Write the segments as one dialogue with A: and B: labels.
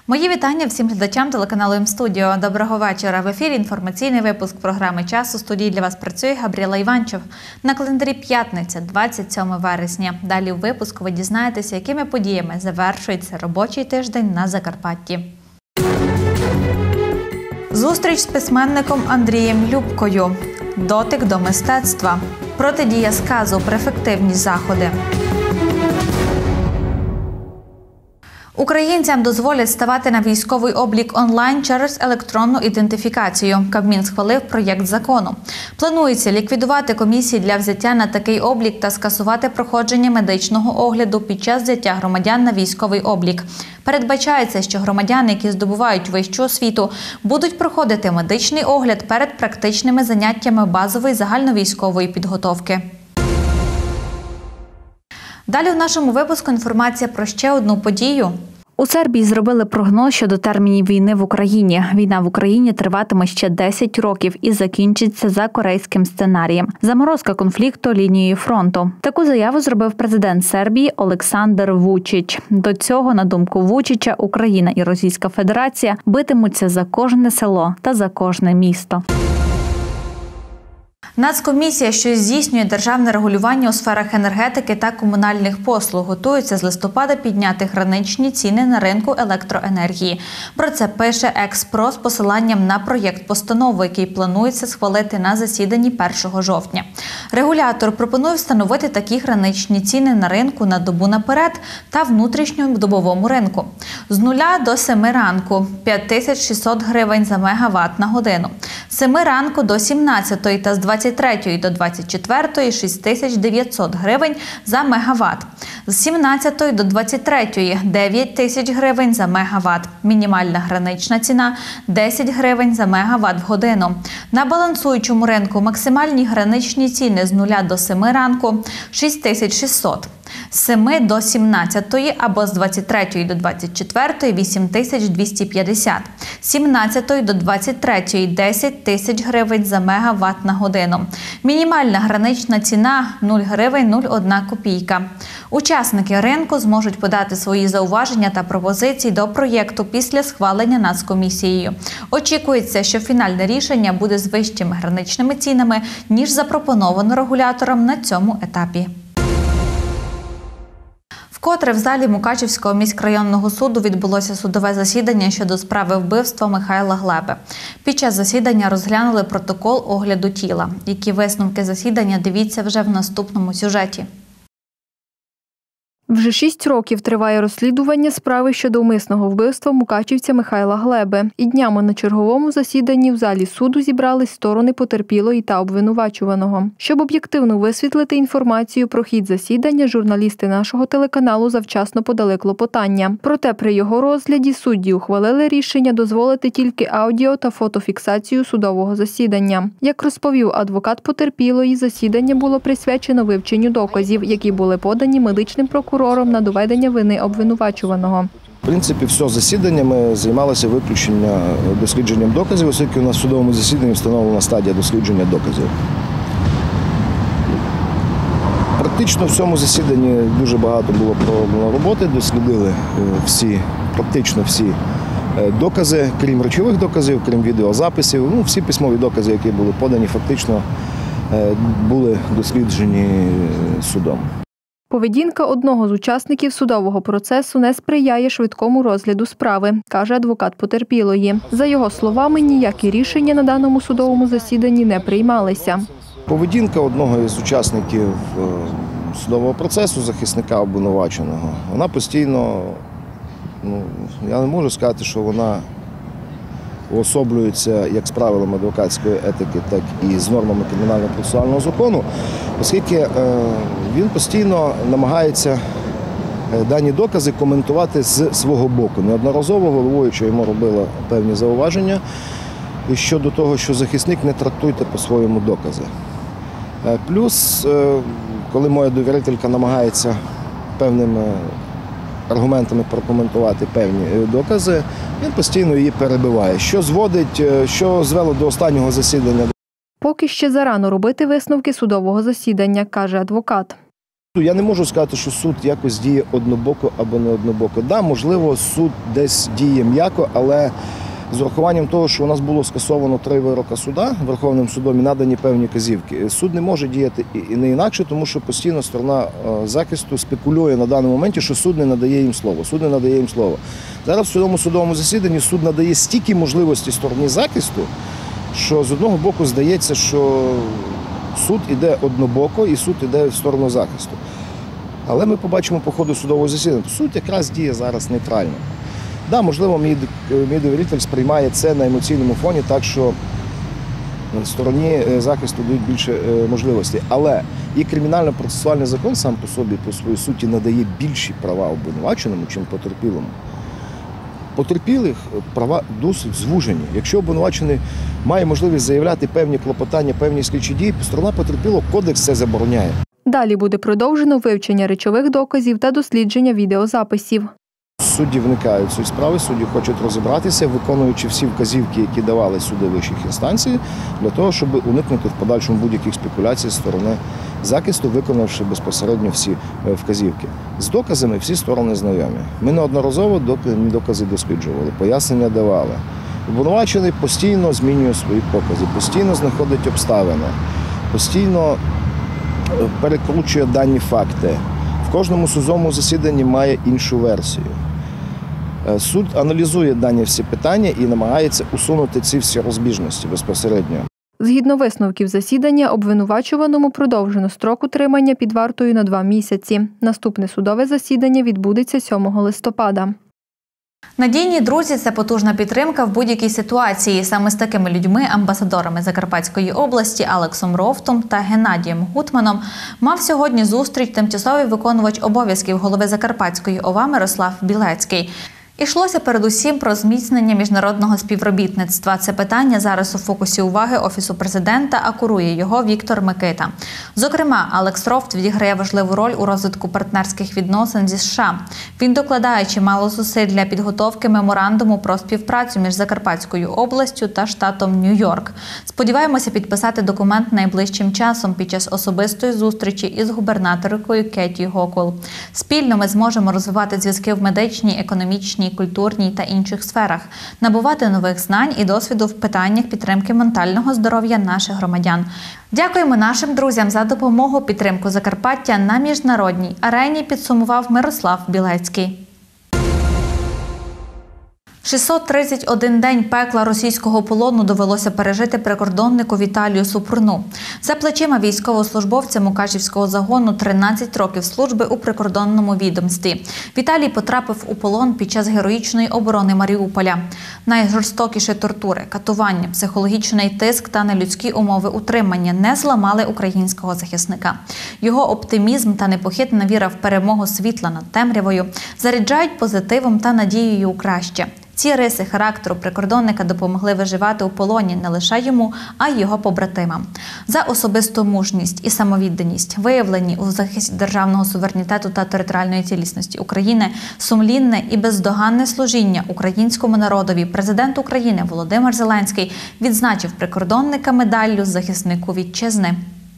A: Мої вітання всім глядачам телеканалу М-студіо. Доброго вечора. В ефірі інформаційний випуск програми «Час». У студії для вас працює Габріела Іванчев. На календарі п'ятниця, 27 вересня. Далі у випуску ви дізнаєтеся, якими подіями завершується робочий тиждень на Закарпатті. Зустріч з письменником Андрієм Любкою. Дотик до мистецтва. Протидія сказу. Ефективні заходи. Українцям дозволять ставати на військовий облік онлайн через електронну ідентифікацію. Кабмін схвалив проєкт закону. Планується ліквідувати комісії для взяття на такий облік та скасувати проходження медичного огляду під час взяття громадян на військовий облік. Передбачається, що громадяни, які здобувають вищу освіту, будуть проходити медичний огляд перед практичними заняттями базової загальновійськової підготовки. Далі в нашому випуску інформація про ще одну подію. У Сербії зробили прогноз щодо термінів війни в Україні. Війна в Україні триватиме ще 10 років і закінчиться за корейським сценарієм. Заморозка конфлікту лінією фронту. Таку заяву зробив президент Сербії Олександр Вучич. До цього, на думку Вучича, Україна і Російська Федерація битимуться за кожне село та за кожне місто. Нацкомісія, що здійснює державне регулювання у сферах енергетики та комунальних послуг, готується з листопада підняти граничні ціни на ринку електроенергії. Про це пише Експро з посиланням на проєкт постанови, який планується схвалити на засіданні 1 жовтня. Регулятор пропонує встановити такі граничні ціни на ринку на добу наперед та внутрішньодобовому ринку. З 0 до 7 ранку – 5600 гривень за мегаватт на годину. З 7 ранку до 17 та з 23 до 24 – 6900 гривень за мегаватт. З 17 до 23 – 9000 гривень за мегаватт. Мінімальна гранична ціна – 10 гривень за мегаватт в годину. На балансуючому ринку максимальні граничні ціни з 0 до 7 ранку – 6600. З 7 до 17 або з 23 до 24 – 8250. З 17 до 23 – 10 тисяч гривень за мегаватт на годину. Мінімальна гранична ціна – 0 гривень 01 копійка. Учасники ринку зможуть подати свої зауваження та пропозиції до проєкту після схвалення Нацкомісією. Очікується, що фінальне рішення буде з вищими граничними цінами, ніж запропоновано регулятором на цьому етапі. Вкотре в залі Мукачівського міськрайонного суду відбулося судове засідання щодо справи вбивства Михайла Глеби. Під час засідання розглянули протокол огляду тіла. Які висновки засідання, дивіться вже в наступному сюжеті.
B: Вже 6 років триває розслідування справи щодо умисного вбивства мукачівця Михайла Глеби. І днями на черговому засіданні в залі суду зібрались сторони потерпілої та обвинувачуваного. Щоб об'єктивно висвітлити інформацію про хід засідання, журналісти нашого телеканалу завчасно подали клопотання. Проте при його розгляді судді ухвалили рішення дозволити тільки аудіо- та фотофіксацію судового засідання. Як розповів адвокат потерпілої, засідання було присвячено вивченню доказів, які були подані медичним прокурором на доведення вини обвинувачуваного.
C: В принципі, все засідання ми займалися виключення дослідженням доказів, оскільки у нас в судовому засіданні встановлена стадія дослідження доказів. Практично в цьому засіданні дуже багато було проведено роботи, дослідили практично всі докази, крім речових доказів, крім відеозаписів. Всі письмові докази, які були подані, фактично були досліджені судом.
B: Поведінка одного з учасників судового процесу не сприяє швидкому розгляду справи, каже адвокат потерпілої. За його словами, ніякі рішення на даному судовому засіданні не приймалися.
C: Поведінка одного із учасників судового процесу, захисника обвинуваченого, вона постійно, я не можу сказати, що вона уособлюється як з правилами адвокатської етики, так і з нормами кримінально-процесуального закону, оскільки він постійно намагається дані докази коментувати з свого боку. Неодноразово головуюча йому робила певні зауваження щодо того, що захисник не трактуйте по-своєму докази. Плюс, коли моя довірителька намагається певними аргументами прокоментувати певні докази, він постійно її перебиває, що звело до останнього засідання.
B: Поки ще зарано робити висновки судового засідання, каже адвокат.
C: Я не можу сказати, що суд якось діє однобоко або не однобоко. Да, можливо, суд десь діє м'яко, але з урахуванням того, що у нас було скасовано 3 вироки суда Верховним судом і надані певні казівки, суд не може діяти і не інакше, тому що постійно сторона захисту спекулює на даному моменті, що суд не надає їм слово. Суд не надає їм слово. Зараз в цьому судовому засіданні суд надає стільки можливостей стороні захисту, що з одного боку здається, що суд іде однобоко і суд іде в сторону захисту. Але ми побачимо по ходу судового засідання. Суд якраз діє зараз нейтрально. Да, можливо, мій довіритель сприймає це на емоційному фоні, так що на стороні захисту дають більше можливостей. Але і кримінально-процесуальний закон сам по собі, по своїй суті, надає більші права обвинуваченому, чим потерпілому. Потерпілих права досить звужені. Якщо обвинувачений має можливість заявляти певні клопотання, певні слідчі дії, сторона потерпілого кодекс це забороняє.
B: Далі буде продовжено вивчення речових доказів та дослідження відеозаписів.
C: Судді вникають в ці справи, судді хочуть розібратися, виконуючи всі вказівки, які давали суди вищих інстанцій, для того, щоб уникнути в подальшому будь-яких спекуляцій з сторони захисту, виконавши безпосередньо всі вказівки. З доказами всі сторони знайомі. Ми неодноразово докази досліджували, пояснення давали. Обвинувачений постійно змінює свої покази, постійно знаходить обставини, постійно перекручує дані факти. В кожному судовому засіданні має іншу версію. Суд аналізує дані всі питання і намагається усунути ці всі розбіжності безпосередньо.
B: Згідно висновків засідання, обвинувачуваному продовжено строк утримання під вартою на 2 місяці. Наступне судове засідання відбудеться 7 листопада.
A: Надійні друзі – це потужна підтримка в будь-якій ситуації. Саме з такими людьми, амбасадорами Закарпатської області Алексом Ровтом та Геннадієм Гутманом, мав сьогодні зустріч тимчасовий виконувач обов'язків голови Закарпатської ОВА Мирослав Білецький. Ішлося передусім про зміцнення міжнародного співробітництва. Це питання зараз у фокусі уваги Офісу президента, а курує його Віктор Микита. Зокрема, Алекс Ровт відіграє важливу роль у розвитку партнерських відносин зі США. Він докладає чимало зусиль для підготовки меморандуму про співпрацю між Закарпатською областю та штатом Нью-Йорк. Сподіваємося підписати документ найближчим часом під час особистої зустрічі із губернаторкою Кеті Гокул. Спільно ми зможемо розвивати зв'язки в медичній, економічній, культурній та інших сферах, набувати нових знань і досвіду в питаннях підтримки ментального здоров'я наших громадян. Дякуємо нашим друзям за допомогу, підтримку Закарпаття на міжнародній арені, підсумував Мирослав Білецький. 631 день пекла російського полону довелося пережити прикордоннику Віталію Супруну. За плечима військовослужбовця Мукачівського загону 13 років служби у прикордонному відомстві. Віталій потрапив у полон під час героїчної оборони Маріуполя. Найжорстокіші тортури, катування, психологічний тиск та нелюдські умови утримання не зламали українського захисника. Його оптимізм та непохитна віра в перемогу світла над темрявою заряджають позитивом та надією у краще. Ці риси характеру прикордонника допомогли виживати у полоні не лише йому, а й його побратимам. За особисту мужність і самовідданість, виявлені у захисті державного суверенітету та територіальної цілісності України, сумлінне і бездоганне служіння українському народові, президент України Володимир Зеленський відзначив прикордонника медаллю «Захиснику вітчизни».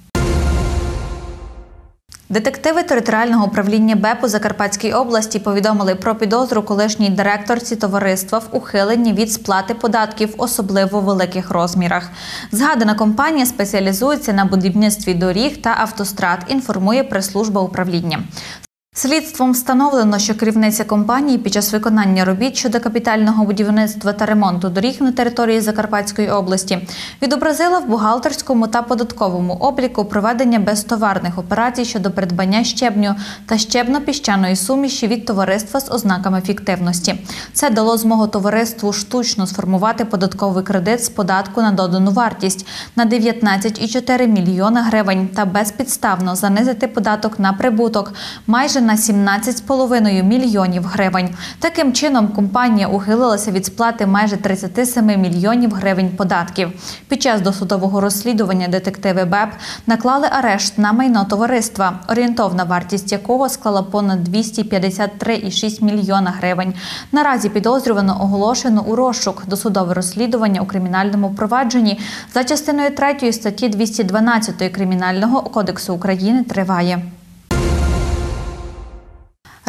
A: Детективи територіального управління БЕП у Закарпатській області повідомили про підозру колишній директорці товариства в ухиленні від сплати податків в особливо великих розмірах. Згадана компанія спеціалізується на будівництві доріг та автострад, інформує прес-служба управління. Слідством встановлено, що керівниця компанії під час виконання робіт щодо капітального будівництва та ремонту доріг на території Закарпатської області відобразила в бухгалтерському та податковому обліку проведення безтоварних операцій щодо придбання щебню та щебно-піщаної суміші від товариства з ознаками фіктивності. Це дало змогу товариству штучно сформувати податковий кредит з податку на додану вартість на 19,4 мільйона гривень та безпідставно занизити податок на прибуток майже на 17,5 мільйонів гривень. Таким чином, компанія ухилилася від сплати майже 37 мільйонів гривень податків. Під час досудового розслідування детективи БЕП наклали арешт на майно товариства, орієнтовна вартість якого склала понад 253,6 мільйона гривень. Наразі підозрювано оголошено у розшук. Досудове розслідування у кримінальному провадженні за частиною 3 статті 212 Кримінального кодексу України триває.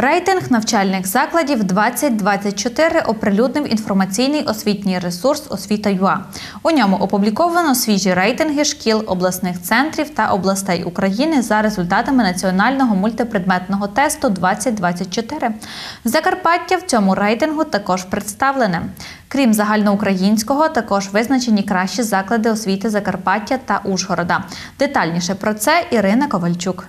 A: Рейтинг навчальних закладів 2024 оприлюднив інформаційний освітній ресурс «Освіта.ua». У ньому опубліковано свіжі рейтинги шкіл, обласних центрів та областей України за результатами національного мультипредметного тесту 2024. Закарпаття в цьому рейтингу також представлене. Крім загальноукраїнського, також визначені кращі заклади освіти Закарпаття та Ужгорода. Детальніше про це Ірина Ковальчук.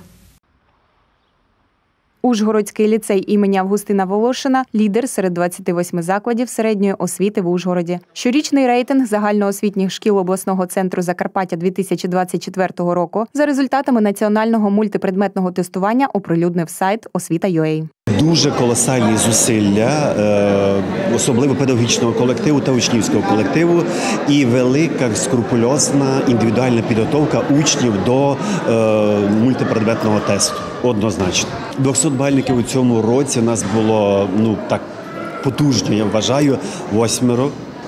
D: Ужгородський ліцей імені Августина Волошина – лідер серед 28 закладів середньої освіти в Ужгороді. Щорічний рейтинг загальноосвітніх шкіл обласного центру Закарпаття 2024 року за результатами національного мультипредметного тестування оприлюднив сайт «Освіта.ua».
E: Дуже колосальні зусилля, особливо педагогічного колективу та учнівського колективу, і велика скрупульозна індивідуальна підготовка учнів до мультипредметного тесту. Однозначно. 200-бальників у цьому році у нас було, так потужно, я вважаю, 8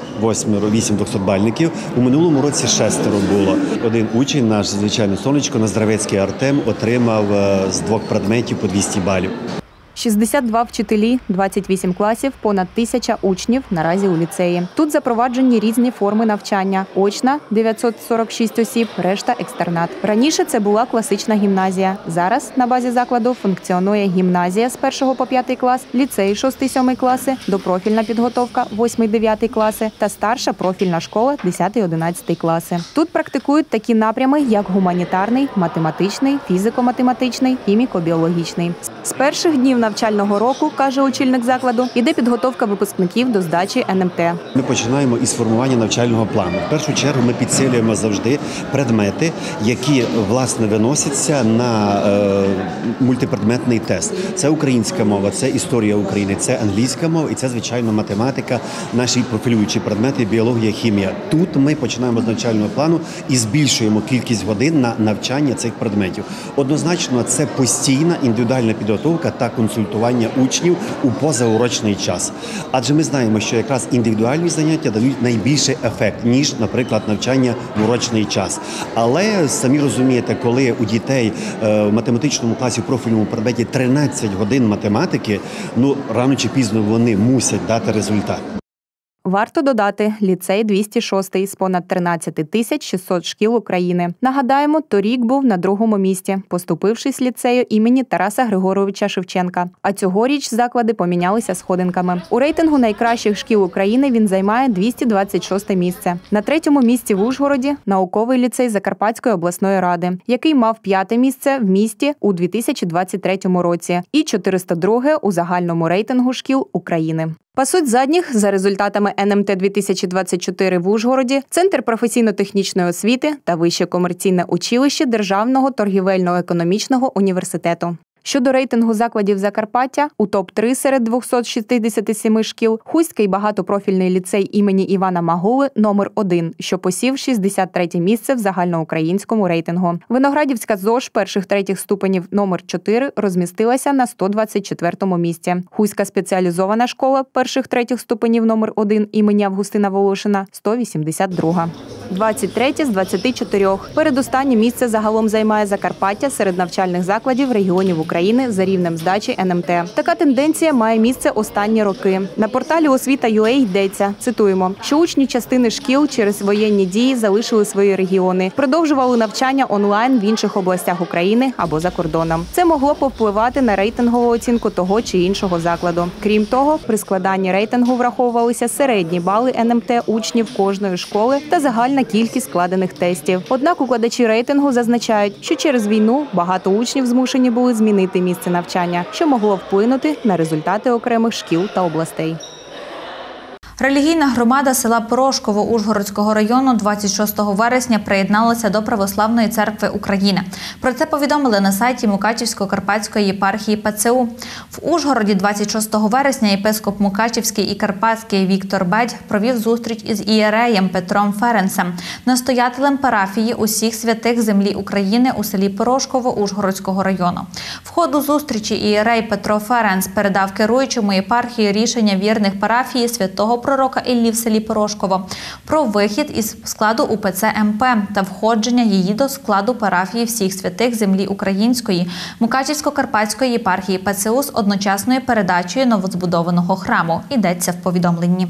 E: 200-бальників. У минулому році 6 було. Один учень, наш, звичайно, сонечко, Наздравецький Артем, отримав з 2 предметів по 200 балів.
D: 62 вчителі, 28 класів, понад 1000 учнів наразі у ліцеї. Тут запроваджені різні форми навчання. Очна – 946 осіб, решта – екстернат. Раніше це була класична гімназія. Зараз на базі закладу функціонує гімназія з 1 по 5 клас, ліцей 6-7 класи, допрофільна підготовка 8-9 класи та старша профільна школа 10-11 класи. Тут практикують такі напрями, як гуманітарний, математичний, фізико-математичний, хіміко-біологічний. З перших днів навчального року, каже очільник закладу, іде підготовка випускників до здачі НМТ.
E: Ми починаємо із формування навчального плану. В першу чергу ми підсилюємо завжди предмети, які, власне, виносяться на мультипредметний тест. Це українська мова, це історія України, це англійська мова і це, звичайно, математика, наші профілюючі предмети, біологія, хімія. Тут ми починаємо з навчального плану і збільшуємо кількість годин на навчання цих предметів. Однозначно, це постійна індивідуальна підготовка та консультування учнів у позаурочний час. Адже ми знаємо, що якраз індивідуальні заняття дають найбільший ефект, ніж, наприклад, навчання в урочний час. Але, самі розумієте, коли у дітей в математичному класі в профільному предметі 13 годин математики, рано чи пізно вони мусять дати результат.
D: Варто додати, ліцей 206 з понад 13 600 шкіл України. Нагадаємо, торік був на 2-му місці, поступившись ліцею імені Тараса Григоровича Шевченка. А цьогоріч заклади помінялися сходинками. У рейтингу найкращих шкіл України він займає 226 місце. На 3-му місці в Ужгороді – науковий ліцей Закарпатської обласної ради, який мав 5-те місце в місті у 2023 році і 402-ге у загальному рейтингу шкіл України. Пасуть задніх за результатами НМТ 2024 в Ужгороді, Центр професійно-технічної освіти та Вище комерційне училище Державного торгівельно-економічного університету. Щодо рейтингу закладів Закарпаття, у топ-3 серед 267 шкіл Хуський багатопрофільний ліцей імені Івана Магули номер 1, що посів 63-те місце в загальноукраїнському рейтингу. Виноградівська ЗОШ перших-третіх ступенів номер 4 розмістилася на 124-му місці. Хуська спеціалізована школа перших-третіх ступенів номер 1 імені Августина Волошина – 182. 23 з 24. Передостаннє місце загалом займає Закарпаття серед навчальних закладів регіонів України за рівнем здачі НМТ. Така тенденція має місце останні роки. На порталі Освіта.ua йдеться, цитуємо, що учні частини шкіл через воєнні дії залишили свої регіони, продовжували навчання онлайн в інших областях України або за кордоном. Це могло повпливати на рейтингову оцінку того чи іншого закладу. Крім того, при складанні рейтингу враховувалися середні бали НМТ учнів кожної школи та загальна кількість складених тестів. Однак укладачі рейтингу зазначають, що через війну багато учнів змушені були змінити місце навчання, що могло вплинути на результати окремих шкіл та областей.
A: Релігійна громада села Порошково Ужгородського району 26 вересня приєдналася до Православної церкви України. Про це повідомили на сайті Мукачівсько-Карпатської єпархії ПЦУ. В Ужгороді 26 вересня єпископ Мукачівський і Карпатський Віктор Бедь провів зустріч із ієреєм Петром Ференцем, настоятелем парафії усіх святих землі України у селі Порошково Ужгородського району. В ходу зустрічі ієрей Петро Ференц передав керуючому єпархії рішення вірних парафії святого пророка Іллі в селі Порошково, про вихід із складу УПЦ МП та входження її до складу парафії всіх святих землі української Мукачівсько-Карпатської єпархії ПЦУ з одночасною передачею новозбудованого храму. Йдеться в повідомленні.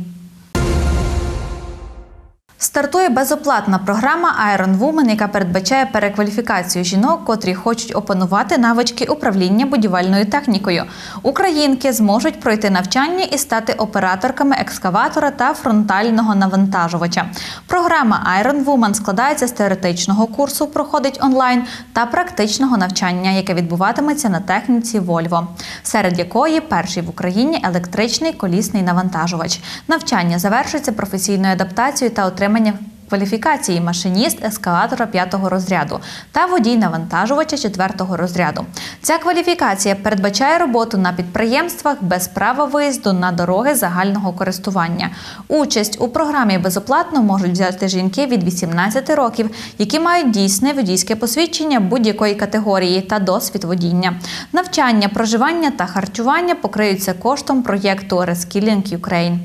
A: Стартує безоплатна програма Iron Woman, яка передбачає перекваліфікацію жінок, котрі хочуть опанувати навички управління будівельною технікою. Українки зможуть пройти навчання і стати операторками екскаватора та фронтального навантажувача. Програма Iron Woman складається з теоретичного курсу, проходить онлайн, та практичного навчання, яке відбуватиметься на техніці Volvo, серед якої перший в Україні електричний колісний навантажувач. Навчання завершується професійною адаптацією та отримання кваліфікації машиніст ескалатора 5-го розряду та водій навантажувача 4-го розряду. Ця кваліфікація передбачає роботу на підприємствах без права виїзду на дороги загального користування. Участь у програмі безоплатно можуть взяти жінки від 18 років, які мають дійсне водійське посвідчення будь-якої категорії та досвід водіння. Навчання, проживання та харчування покриються коштом проєкту Reskilling Ukraine.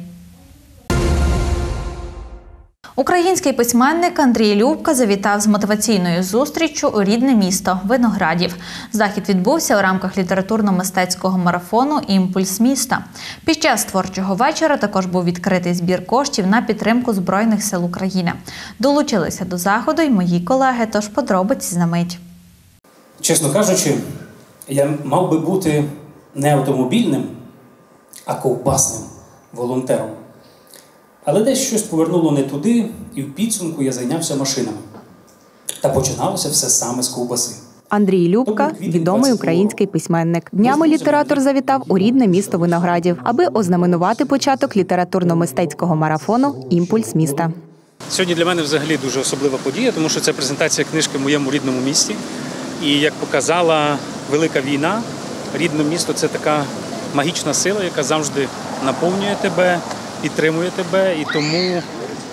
A: Український письменник Андрій Любка завітав з мотиваційною зустріччю у рідне місто – Виноградів. Захід відбувся у рамках літературно-мистецького марафону «Імпульс міста». Під час творчого вечора також був відкритий збір коштів на підтримку Збройних сил України. Долучилися до заходу й мої колеги, тож подробиці за мить.
F: Чесно кажучи, я мав би бути не автомобільним, а ковбасним волонтером. Але десь щось повернуло не туди, і в підсумку я зайнявся машинами. Та починалося все саме з ковбаси.
D: Андрій Любка – відомий український письменник. Днями літератор завітав у рідне місто Виноградів, аби ознаменувати початок літературно-мистецького марафону «Імпульс міста».
F: Сьогодні для мене взагалі дуже особлива подія, тому що це презентація книжки в моєму рідному місті. І як показала велика війна, рідне місто – це така магічна сила, яка завжди наповнює тебе, підтримує тебе, і тому,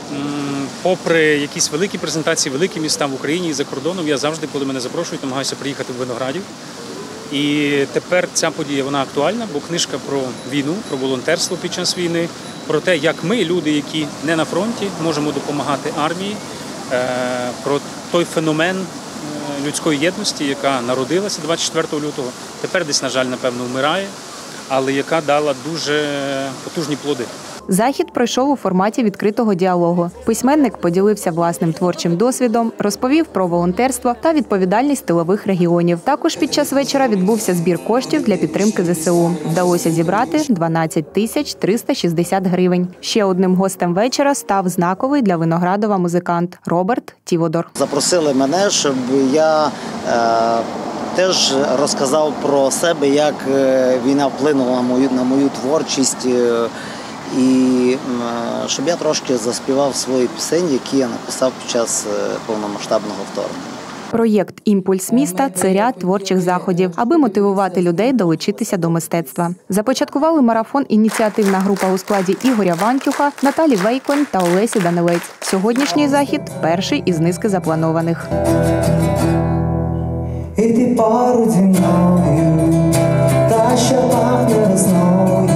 F: попри якісь великі презентації, великі міста в Україні і за кордоном, я завжди, коли мене запрошують, намагаюся приїхати в Виноградів. І тепер ця подія, вона актуальна, бо книжка про війну, про волонтерство під час війни, про те, як ми, люди, які не на фронті, можемо допомагати армії, про той феномен людської єдності, яка народилася 24 лютого, тепер десь, на жаль, напевно, вмирає, але яка дала дуже потужні плоди.
D: Захід пройшов у форматі відкритого діалогу. Письменник поділився власним творчим досвідом, розповів про волонтерство та відповідальність тилових регіонів. Також під час вечора відбувся збір коштів для підтримки ЗСУ. Вдалося зібрати 12 тисяч 360 гривень. Ще одним гостем вечора став знаковий для Виноградова музикант Роберт Тіводор.
G: Запросили мене, щоб я теж розказав про себе, як війна вплинула на мою творчість. І щоб я трошки заспівав свої пісень, які я написав під час повномасштабного вторгнення.
D: Проєкт «Імпульс міста» – це ряд творчих заходів, аби мотивувати людей долучитися до мистецтва. Започаткували марафон ініціативна група у складі Ігоря Вантюха, Наталі Вейконь та Олесі Данилець. Сьогоднішній захід – перший із низки запланованих.
H: І ти поруч зі мною, та що пахне весною.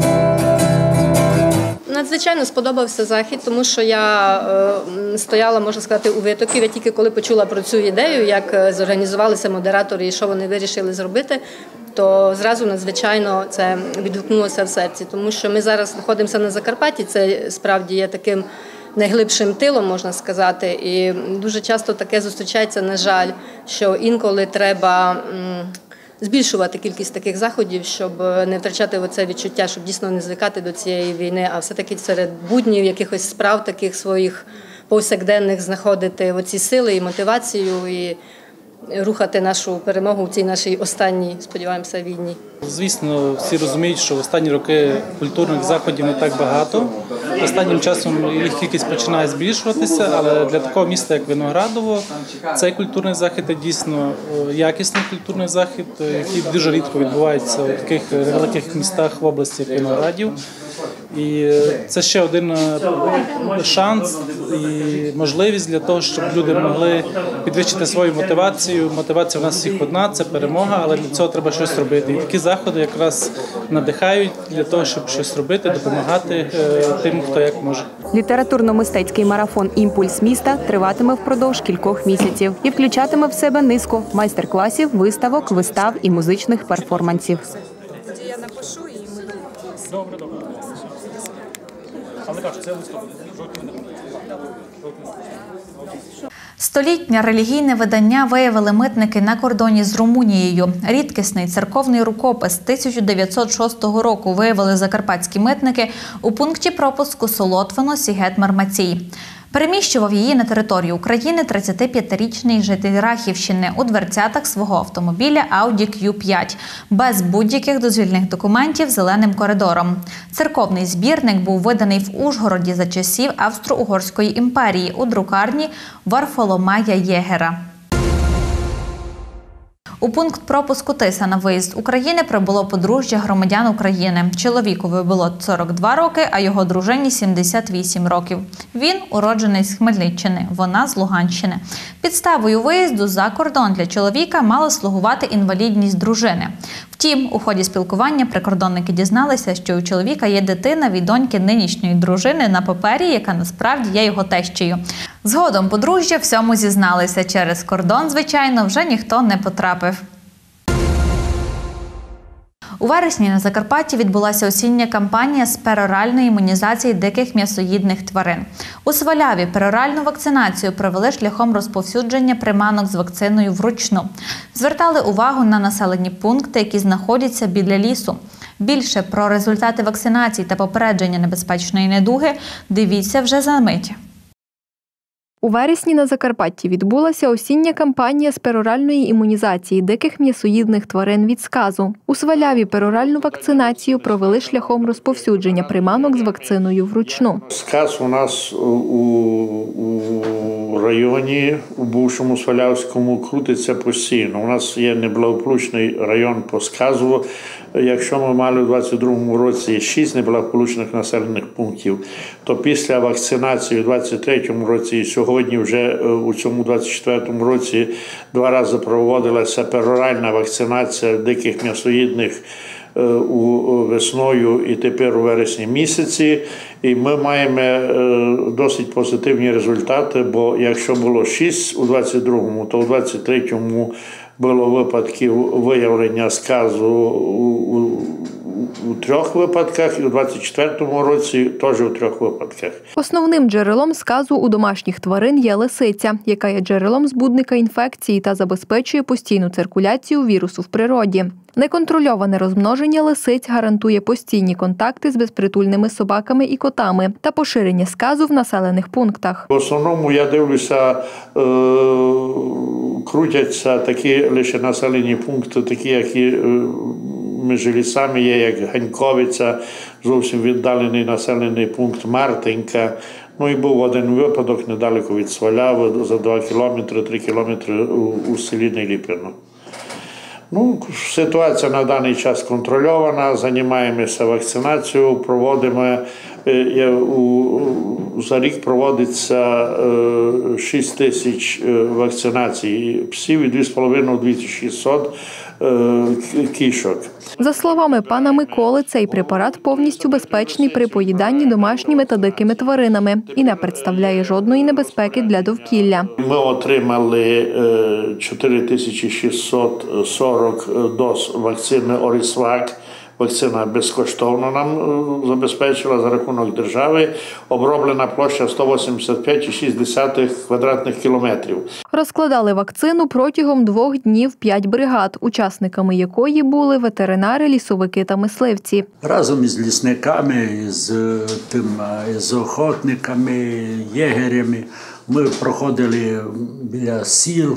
I: Надзвичайно сподобався захід, тому що я стояла, можна сказати, у витоків. Я тільки коли почула про цю ідею, як зорганізувалися модератори і що вони вирішили зробити, то зразу надзвичайно це відгукнулося в серці. Тому що ми зараз знаходимося на Закарпатті, це справді є таким найглибшим тилом, можна сказати. І дуже часто таке зустрічається, на жаль, що інколи треба збільшувати кількість таких заходів, щоб не втрачати оце відчуття, щоб дійсно не звикати до цієї війни, а все-таки серед буднів, якихось справ таких своїх повсякденних знаходити оці сили і мотивацію, і рухати нашу перемогу в цій нашій останній, сподіваємося, війні.
J: Звісно, всі розуміють, що в останні роки культурних заходів не так багато. Останнім часом їх кількість починає збільшуватися, але для такого міста, як Виноградово, цей культурний захід є дійсно якісний культурний захід, який дуже рідко відбувається у таких великих містах в області, як Виноградів. І це ще один шанс і можливість для того, щоб люди могли підвищити свою мотивацію. Мотивація в нас всіх одна – це перемога, але для цього треба щось робити. І такі заходи якраз надихають для того, щоб щось робити, допомагати тим, хто як може.
D: Літературно-мистецький марафон «Імпульс міста» триватиме впродовж кількох місяців і включатиме в себе низку майстер-класів, виставок, вистав і музичних перформансів.
F: Добре. Але кажу, це листопад.
A: Столітнє релігійне видання виявили митники на кордоні з Румунією. Рідкісний церковний рукопис 1906 року виявили закарпатські митники у пункті пропуску Солотвино-Сігет-Мармацій. Переміщував її на територію України 35-річний житель Рахівщини у дверцятах свого автомобіля Audi Q5 без будь-яких дозвільних документів зеленим коридором. Церковний збірник був виданий в Ужгороді за часів Австро-Угорської імперії у друкарні Варфоломея Єгера. У пункт пропуску Тиса на виїзд України прибуло подружжя громадян України. Чоловікові було 42 роки, а його дружині – 78 років. Він – уродженець з Хмельниччини, вона – з Луганщини. Підставою виїзду за кордон для чоловіка мала слугувати інвалідність дружини. Втім, у ході спілкування прикордонники дізналися, що у чоловіка є дитина від доньки нинішньої дружини на папері, яка насправді є його тещею. Згодом подружжя всьому зізналися. Через кордон, звичайно, вже ніхто не потрапив. У вересні на Закарпатті відбулася осіння кампанія з пероральної імунізації диких м'ясоїдних тварин. У Сваляві пероральну вакцинацію провели шляхом розповсюдження приманок з вакциною вручну. Звертали увагу на населені пункти, які знаходяться біля лісу. Більше про результати вакцинації та попередження небезпечної недуги дивіться вже за мить.
B: У вересні на Закарпатті відбулася осіння кампанія з пероральної імунізації диких м'ясоїдних тварин від сказу. У Сваляві пероральну вакцинацію провели шляхом розповсюдження приманок з вакциною вручну.
K: Сказ у нас у районі, у бувшому Свалявському, крутиться постійно. У нас є неблагополучний район по сказу. Якщо ми мали у 2022 році 6 неблагополучних населених пунктів, то після вакцинації у 2023 році і сьогодні вже у цьому 2024 році 2 рази проводилася пероральна вакцинація диких м'ясоїдних весною і тепер у вересні місяці. І ми маємо досить позитивні результати, бо якщо було 6 у 2022, то у 2023 було випадків виявлення сказу у 3 випадках і у 2024 році теж у 3 випадках.
B: Основним джерелом сказу у домашніх тварин є лисиця, яка є джерелом збудника інфекції та забезпечує постійну циркуляцію вірусу в природі. Неконтрольоване розмноження лисиць гарантує постійні контакти з безпритульними собаками і котами та поширення сказу в населених пунктах.
K: В основному я дивлюся, крутяться такі лише населені пункти, такі, які між лісами є, як Ганьковиця, зовсім віддалений населений пункт Мартинка. Ну і був один випадок недалеко від Сваляви, за 2 кілометри, 3 кілометри у селі Неліпино. Ну, ситуація на даний час контрольована, займаємося вакцинацією, проводимо, за рік проводиться 6 тисяч вакцинацій псів і 2,5-2600 кішок.
B: За словами пана Миколи, цей препарат повністю безпечний при поїданні домашніми та дикими тваринами і не представляє жодної небезпеки для довкілля.
K: Ми отримали 4640 доз вакцини Орісвак. Вакцина безкоштовно нам забезпечила за рахунок держави. Оброблена площа 185,6 квадратних кілометрів.
B: Розкладали вакцину протягом 2 днів 5 бригад, учасниками якої були ветеринари, лісовики та мисливці.
L: Разом із лісниками, з охотниками, єгерями ми проходили біля сіл.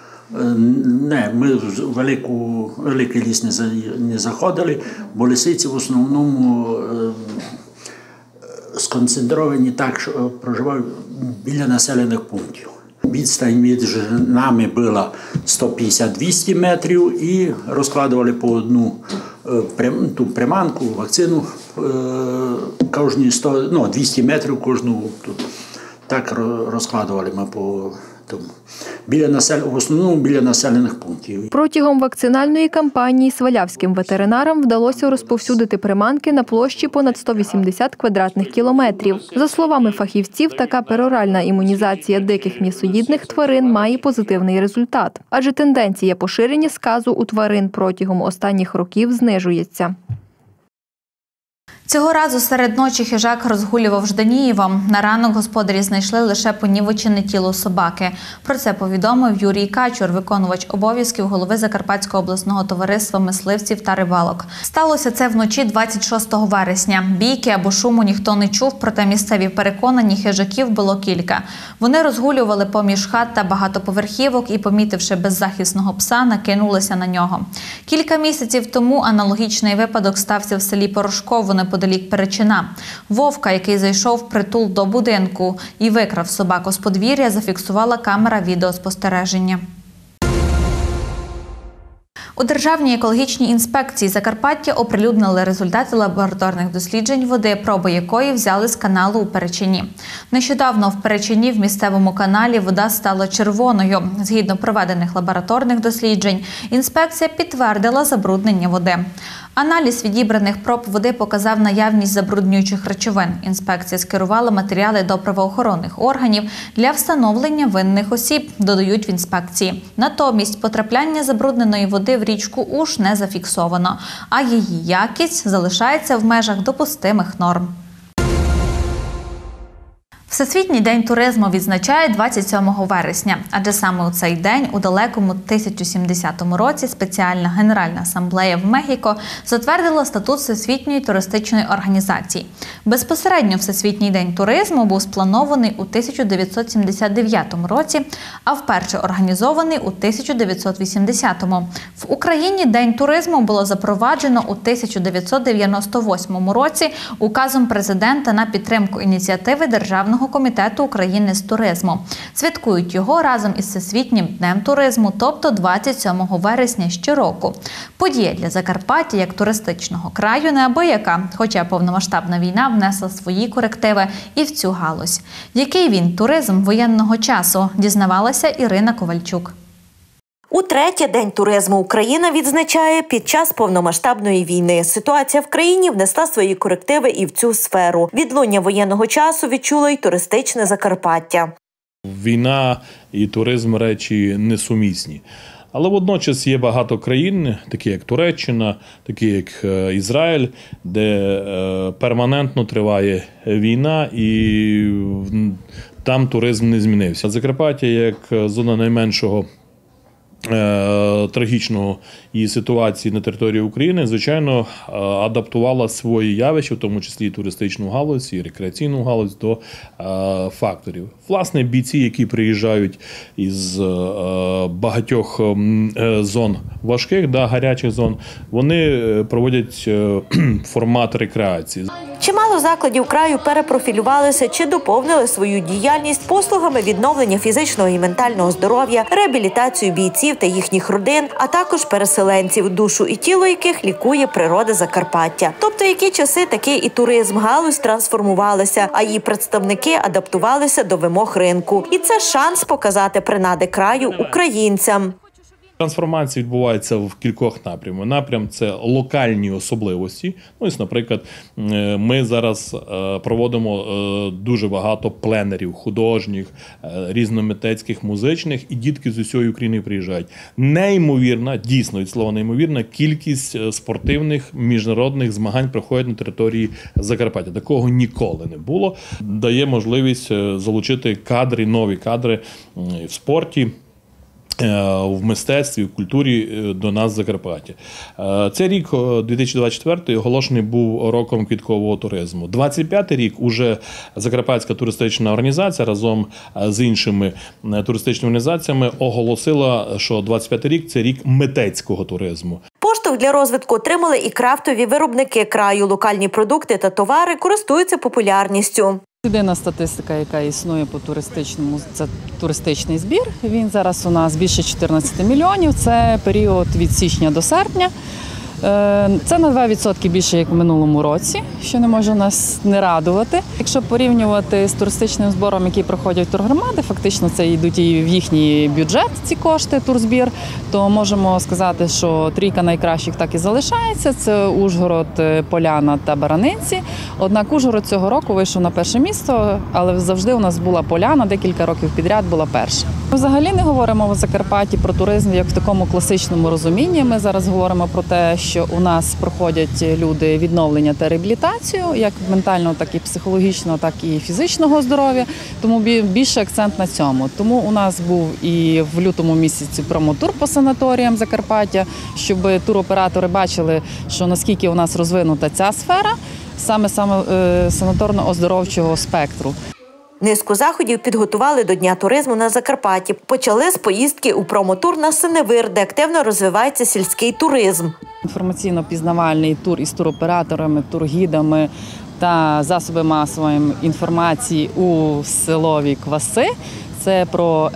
L: Ми в великий ліс не заходили, бо лисиці в основному сконцентровані так, що проживають біля населених пунктів. Відстань між нами була 150-200 метрів і розкладували по ту приманку, вакцину кожні 200 метрів кожну. Так розкладували ми по тому. В основному біля населених пунктів.
B: Протягом вакцинальної кампанії свалявським ветеринарам вдалося розповсюдити приманки на площі понад 180 квадратних кілометрів. За словами фахівців, така пероральна імунізація диких м'ясоїдних тварин має позитивний результат, адже тенденція поширення сказу у тварин протягом останніх років знижується.
A: Цього разу серед ночі хижак розгулював Жданієвом. На ранок господарі знайшли лише понівечене тіло собаки. Про це повідомив Юрій Качур, виконувач обов'язків голови Закарпатського обласного товариства мисливців та рибалок. Сталося це вночі 26 вересня. Бійки або шуму ніхто не чув, проте місцеві переконані, хижаків було кілька. Вони розгулювали поміж хат та багатоповерхівок і, помітивши беззахисного пса, накинулися на нього. Кілька місяців тому аналогічний випадок стався в селі Порошково неподалік Перечина. Вовка, який зайшов в притул до будинку і викрав собаку з подвір'я, зафіксувала камера відеоспостереження. У Державній екологічній інспекції Закарпаття оприлюднили результати лабораторних досліджень води, проби якої взяли з каналу у Перечині. Нещодавно в Перечині в місцевому каналі вода стала червоною. Згідно проведених лабораторних досліджень, інспекція підтвердила забруднення води. Аналіз відібраних проб води показав наявність забруднюючих речовин. Інспекція скерувала матеріали до правоохоронних органів для встановлення винних осіб, додають в інспекції. Натомість потрапляння забрудненої води в річку Уж не зафіксовано, а її якість залишається в межах допустимих норм. Всесвітній день туризму відзначає 27 вересня, адже саме у цей день у далекому 1070 році спеціальна Генеральна асамблея в Мехіко затвердила статут Всесвітньої туристичної організації. Безпосередньо Всесвітній день туризму був спланований у 1979 році, а вперше організований у 1980-му. В Україні День туризму було запроваджено у 1998 році указом президента на підтримку ініціативи Державного комітету України з туризму. Святкують його разом із Всесвітнім днем туризму, тобто 27 вересня щороку. Подія для Закарпаття як туристичного краю неабияка, хоча повномасштабна війна внесла свої корективи і в цю галузь. Який він туризм воєнного часу, дізнавалася Ірина Ковальчук.
M: Утретє День туризму Україна відзначає під час повномасштабної війни. Ситуація в країні внесла свої корективи і в цю сферу. Відлуння воєнного часу відчуло й туристичне Закарпаття.
N: Війна і туризм – речі несумісні. Але водночас є багато країн, такі як Туреччина, такі як Ізраїль, де перманентно триває війна і там туризм не змінився. Закарпаття як зона найменшого трагічного її ситуації на території України, звичайно, адаптувала свої явища, в тому числі і туристичну галузь, і рекреаційну галузь, до факторів. Власне, бійці, які приїжджають із багатьох зон важких, гарячих зон, вони проводять формат рекреації.
M: Чимало закладів краю перепрофілювалися чи доповнили свою діяльність послугами відновлення фізичного і ментального здоров'я, реабілітацію бійців та їхніх родин, а також переселенців, душу і тіло яких лікує природа Закарпаття. Тобто, які часи, такий і туризм. Галузь трансформувалася, а її представники адаптувалися до вимог ринку. І це шанс показати принади краю українцям.
N: Трансформація відбувається в кількох напрямах. Напрям – це локальні особливості. Ось, наприклад, ми зараз проводимо дуже багато пленерів, художніх, різномитецьких, музичних, і дітки з усієї України приїжджають. Неймовірна, дійсно, від слова неймовірна, кількість спортивних міжнародних змагань проходять на території Закарпаття. Такого ніколи не було. Дає можливість залучити кадри, нові кадри в спорті, в мистецтві, в культурі до нас в Закарпатті. Цей рік, 2024, оголошений був роком квіткового туризму. 25-й рік уже Закарпатська туристична організація разом з іншими туристичними організаціями оголосила, що 25-й рік – це рік митецького туризму.
M: Поштовх для розвитку отримали і крафтові виробники краю. Локальні продукти та товари користуються популярністю.
O: Єдина статистика, яка існує по туристичному, це туристичний збір. Він зараз у нас більше 14 мільйонів. Це період від січня до серпня. Це на 2% більше, як в минулому році, що не може нас не радувати. Якщо порівнювати з туристичним збором, який проходять тургромади, фактично це йдуть і в їхній бюджет ці кошти, турзбір, то можемо сказати, що трійка найкращих так і залишається. Це Ужгород, Поляна та Баранинці. Однак Ужгород цього року вийшов на перше місце, але завжди у нас була Поляна, декілька років підряд була перша. Взагалі не говоримо в Закарпатті про туризм як в такому класичному розумінні. Ми зараз говоримо про те, що у нас проходять люди відновлення та реабілітацію, як ментального, так і психологічного, так і фізичного здоров'я. Тому більше акцент на цьому. Тому у нас був і в лютому місяці промотур по санаторіям Закарпаття, щоб туроператори бачили, що наскільки у нас розвинута ця сфера, саме санаторно-оздоровчого спектру.
M: Низку заходів підготували до Дня туризму на Закарпатті. Почали з поїздки у промотур на Синевир, де активно розвивається сільський туризм.
O: Інформаційно-пізнавальний тур із туроператорами, тургідами та засоби масової інформації у селові Кваси. Це про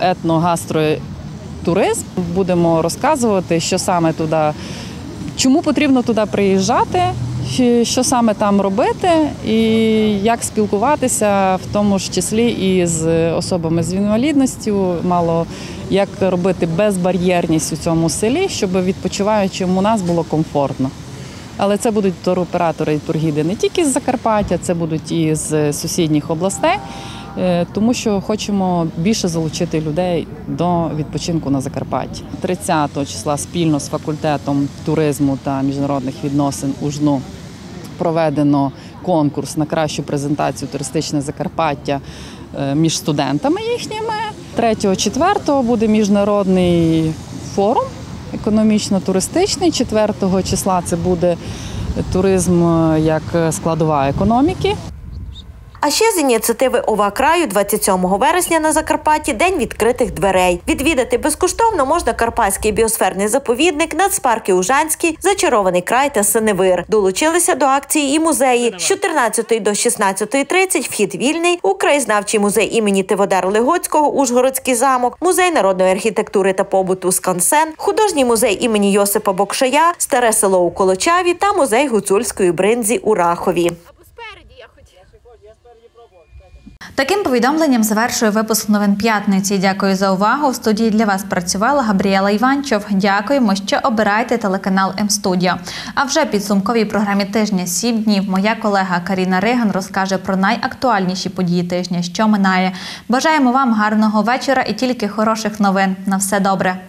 O: етно-гастротуризм. Будемо розказувати, що саме туди, чому потрібно туди приїжджати, що саме там робити і як спілкуватися, в тому ж числі і з особами з інвалідністю, як робити безбар'єрність у цьому селі, щоб відпочиваючим у нас було комфортно. Але це будуть туроператори і тургіди не тільки з Закарпаття, це будуть і з сусідніх областей, тому що хочемо більше залучити людей до відпочинку на Закарпатті. 30 числа спільно з факультетом туризму та міжнародних відносин УЖНУ проведено конкурс на кращу презентацію туристичне Закарпаття між студентами їхніми. 3-4 буде міжнародний форум економічно-туристичний. 4 числа це буде туризм як складова економіки.
M: А ще з ініціативи ОВА краю 27 вересня на Закарпатті – День відкритих дверей. Відвідати безкоштовно можна Карпатський біосферний заповідник, нацпарки Ужанський, Зачарований край та Синевир. Долучилися до акції і музеї. З 14 до 16:30 вхід вільний у краєзнавчий музей імені Тиводара-Легоцького «Ужгородський замок», музей народної архітектури та побуту «Скансен», художній музей імені Йосипа Бокшая, старе село у Колочаві та музей гуцульської бринзі у Рахові.
A: Таким повідомленням завершує випуск новин п'ятниці. Дякую за увагу. В студії для вас працювала Габріела Іванчов. Дякуємо, що обираєте телеканал М-студіо. А вже в підсумковій програмі тижня «7 днів» моя колега Каріна Риган розкаже про найактуальніші події тижня, що минає. Бажаємо вам гарного вечора і тільки хороших новин. На все добре.